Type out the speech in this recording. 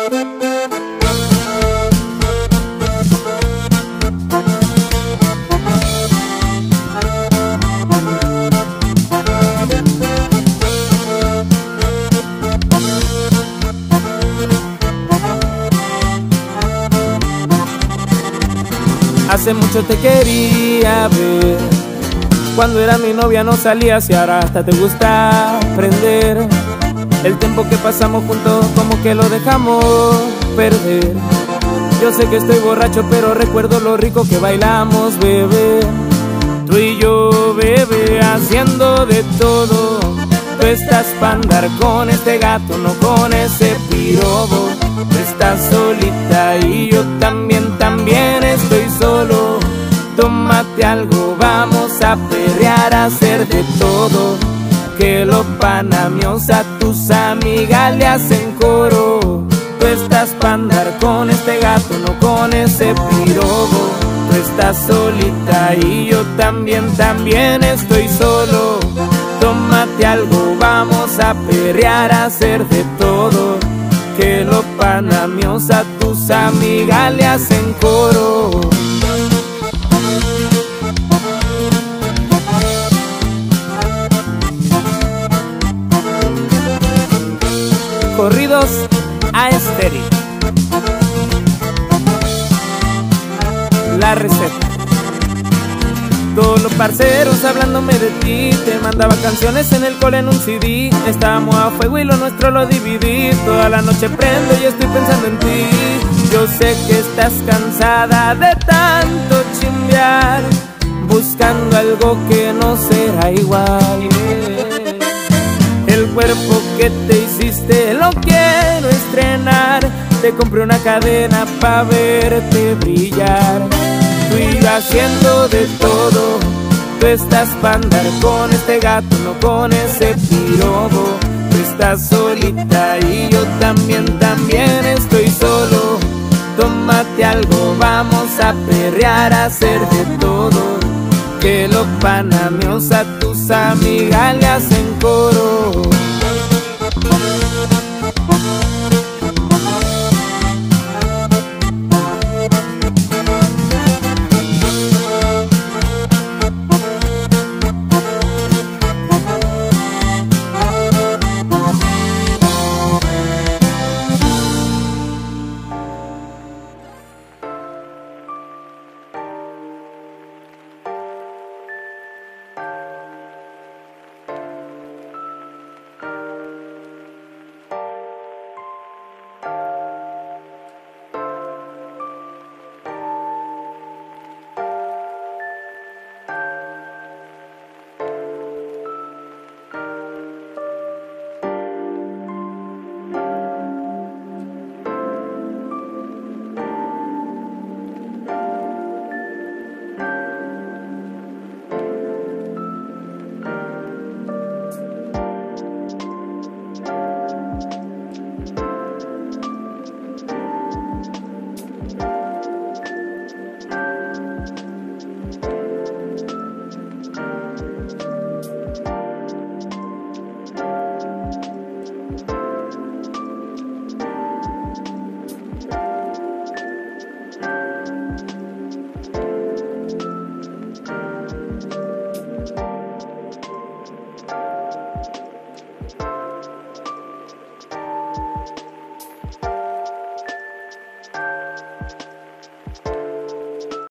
Hace mucho te quería ver, cuando era mi novia no salías y ahora hasta te gusta aprender. El tiempo que pasamos juntos como que lo dejamos perder. Yo sé que estoy borracho pero recuerdo lo rico que bailamos, bebé. Tú y yo, bebé, haciendo de todo. Tú estás pa' andar con este gato, no con ese pirobo. Tú estás solita y yo también estoy solo. Tómate algo, vamos a perrear, a hacer de todo. Que los panamios a tus amigas le hacen coro. Tú estás pa' andar con este gato, no con ese pirobo. Tú estás solita y yo también estoy solo. Tómate algo, vamos a perrear, a hacer de todo. Que los panamios a tus amigas le hacen coro. Corridos a estéreo. La receta. Todos los parceros hablándome de ti. Te mandaba canciones en el cole en un CD. Estábamos a fuego y lo nuestro lo dividí. Toda la noche prendo y estoy pensando en ti. Yo sé que estás cansada de tanto chimbear, buscando algo que no será igual. El cuerpo que te hiciste lo quiero estrenar. Te compré una cadena pa' verte brillar. Tú y yo haciendo de todo. Tú estás pa' andar con este gato, no con ese pirobo. Tú estás solita y yo también estoy solo. Tómate algo, vamos a perrear, a hacer de todo. Que los panamios a tus amigas le hacen coro.